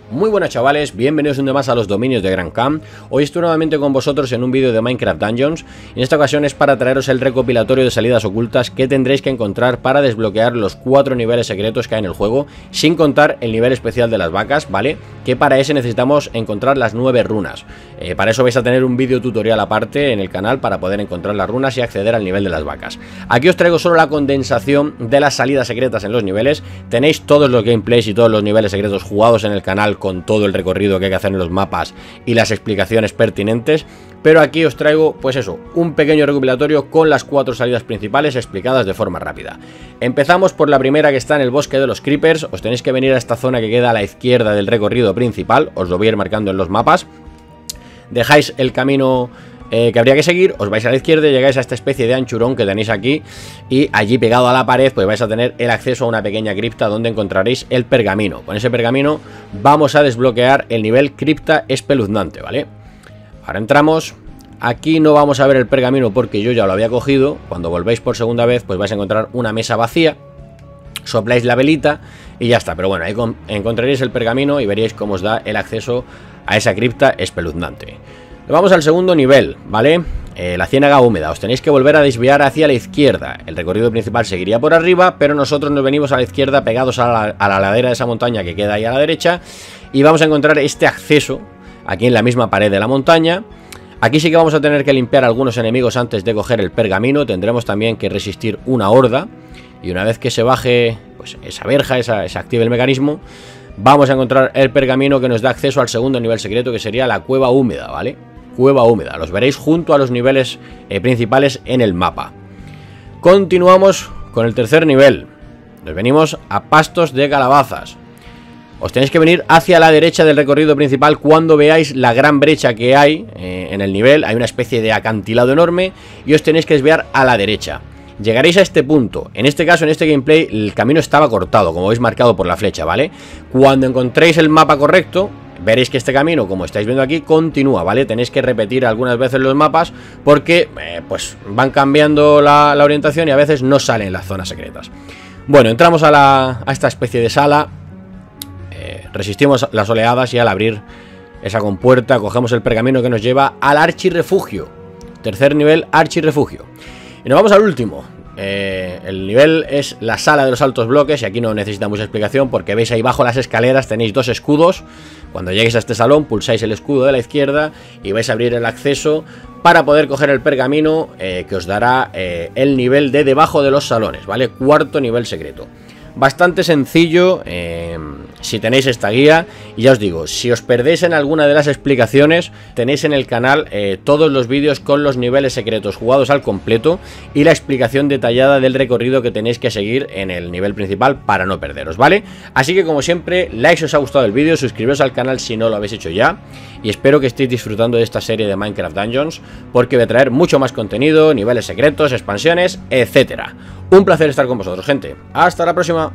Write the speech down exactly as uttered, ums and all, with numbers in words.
Muy buenas chavales, bienvenidos un día más a los dominios de Gran Khan. Hoy estoy nuevamente con vosotros en un vídeo de Minecraft Dungeons. En esta ocasión es para traeros el recopilatorio de salidas ocultas que tendréis que encontrar para desbloquear los cuatro niveles secretos que hay en el juego, sin contar el nivel especial de las vacas, ¿vale? Que para ese necesitamos encontrar las nueve runas. Eh, para eso vais a tener un vídeo tutorial aparte en el canal para poder encontrar las runas y acceder al nivel de las vacas. Aquí os traigo solo la condensación de las salidas secretas en los niveles. Tenéis todos los gameplays y todos los niveles secretos jugados en el canal, con todo el recorrido que hay que hacer en los mapas y las explicaciones pertinentes, pero aquí os traigo, pues eso, un pequeño recopilatorio con las cuatro salidas principales explicadas de forma rápida. Empezamos por la primera, que está en el bosque de los creepers. Os tenéis que venir a esta zona que queda a la izquierda del recorrido principal, os lo voy a ir marcando en los mapas. Dejáis el camino Eh, que habría que seguir, os vais a la izquierda y llegáis a esta especie de anchurón que tenéis aquí, y allí pegado a la pared pues vais a tener el acceso a una pequeña cripta donde encontraréis el pergamino. Con ese pergamino vamos a desbloquear el nivel cripta espeluznante, ¿vale? Ahora entramos. Aquí no vamos a ver el pergamino porque yo ya lo había cogido. Cuando volvéis por segunda vez pues vais a encontrar una mesa vacía, sopláis la velita y ya está. Pero bueno, ahí encontraréis el pergamino y veréis cómo os da el acceso a esa cripta espeluznante. Vamos al segundo nivel, ¿vale? Eh, la ciénaga húmeda. Os tenéis que volver a desviar hacia la izquierda. El recorrido principal seguiría por arriba, pero nosotros nos venimos a la izquierda, pegados a la, a la ladera de esa montaña que queda ahí a la derecha, y vamos a encontrar este acceso aquí en la misma pared de la montaña. Aquí sí que vamos a tener que limpiar a algunos enemigos antes de coger el pergamino. Tendremos también que resistir una horda, y una vez que se baje pues esa verja, esa, se active el mecanismo, vamos a encontrar el pergamino que nos da acceso al segundo nivel secreto, que sería la cueva húmeda, ¿vale? Cueva húmeda, los veréis junto a los niveles eh, principales en el mapa. Continuamos con el tercer nivel. Nos venimos a pastos de calabazas. Os tenéis que venir hacia la derecha del recorrido principal cuando veáis la gran brecha que hay eh, en el nivel. Hay una especie de acantilado enorme y os tenéis que desviar a la derecha. Llegaréis a este punto. En este caso, en este gameplay, el camino estaba cortado, como veis marcado por la flecha, ¿vale? Cuando encontréis el mapa correcto, veréis que este camino, como estáis viendo aquí, continúa, ¿vale? Tenéis que repetir algunas veces los mapas porque, eh, pues, van cambiando la, la orientación y a veces no salen las zonas secretas. Bueno, entramos a, la, a esta especie de sala. Eh, resistimos las oleadas y al abrir esa compuerta cogemos el pergamino que nos lleva al archirrefugio. Tercer nivel, archirrefugio. Y nos vamos al último. Eh, el nivel es la sala de los altos bloques, y aquí no necesita mucha explicación porque veis ahí bajo las escaleras tenéis dos escudos. Cuando lleguéis a este salón pulsáis el escudo de la izquierda y vais a abrir el acceso para poder coger el pergamino eh, que os dará eh, el nivel de debajo de los salones, ¿vale? Cuarto nivel secreto. Bastante sencillo eh, si tenéis esta guía. Y ya os digo, si os perdéis en alguna de las explicaciones, tenéis en el canal eh, todos los vídeos con los niveles secretos jugados al completo y la explicación detallada del recorrido que tenéis que seguir en el nivel principal para no perderos, ¿vale? Así que, como siempre, like si os ha gustado el vídeo, suscribiros al canal si no lo habéis hecho ya, y espero que estéis disfrutando de esta serie de Minecraft Dungeons, porque voy a traer mucho más contenido, niveles secretos, expansiones, etcétera. Un placer estar con vosotros, gente. Hasta la próxima.